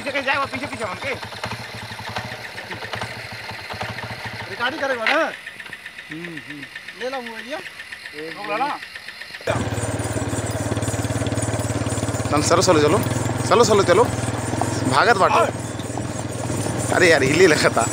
पीछे कहीं जाएगा, पीछे पीछे उनके रिकॉर्डिंग करेगा ना। ले लो मोबाइल ये ना। चलो चलो चलो चलो चलो चलो भागत बाटो। अरे यार हिली लगता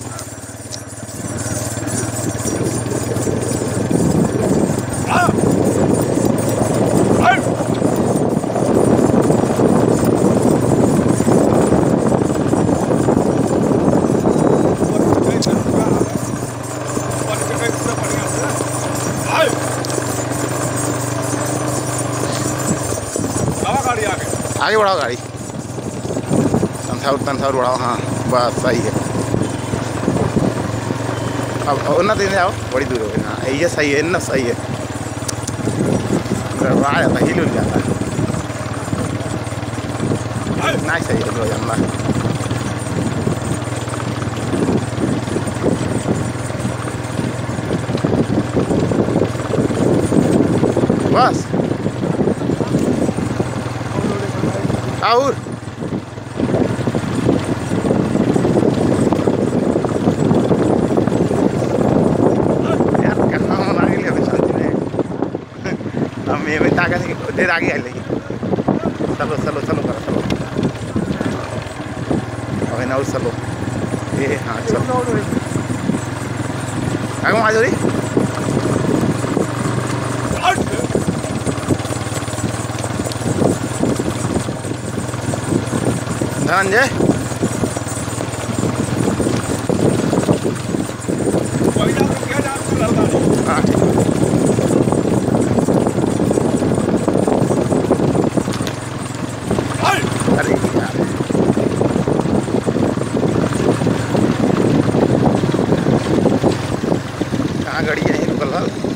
आगे बढ़ाओ गाड़ी तनसाउर बढ़ाओ। हाँ बस सही है। अब उन्ना दिन जाओ बड़ी दूर हो गई। हाँ ये सही है ना, सही है। आ जाता हिल जाता ना, सही है जानना। बस और यार कहाँ होना के लिए अभी शांति में हम ये बता के देर आगे आ लेगी। चलो चलो चलो करो चलो अभी ना चलो ये। हाँ चलो आगे आ जाओ। धनंजय हाँ ठीक है। अरे यार कहाँ गाड़ी है रुकल।